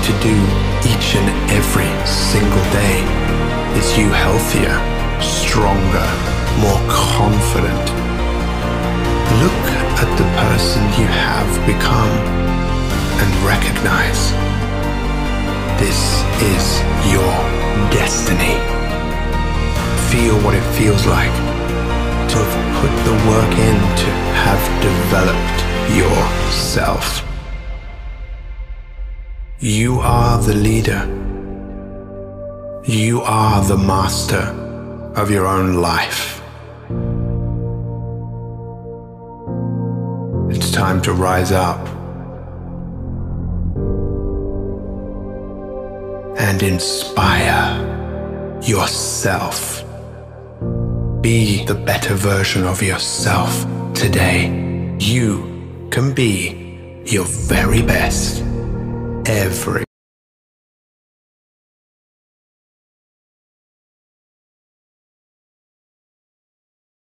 to do each and every single day is you healthier, stronger, more confident. Look at the person you have become and recognize this is your destiny. Feel what it feels like to have put the work in to have developed yourself. You are the leader. You are the master of your own life. It's time to rise up and inspire yourself. Be the better version of yourself today. You can be your very best every